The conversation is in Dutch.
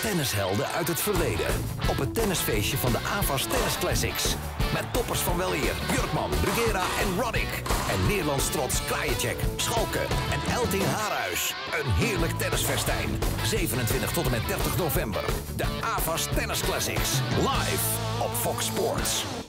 Tennishelden uit het verleden. Op het tennisfeestje van de Avas Tennis Classics. Met toppers van weleer Björkman, Bruguera en Roddick. En Nederlands trots Krajicek, Schalke en Elting Haarhuis. Een heerlijk tennisfestijn. 27 tot en met 30 november. De Avas Tennis Classics. Live op Fox Sports.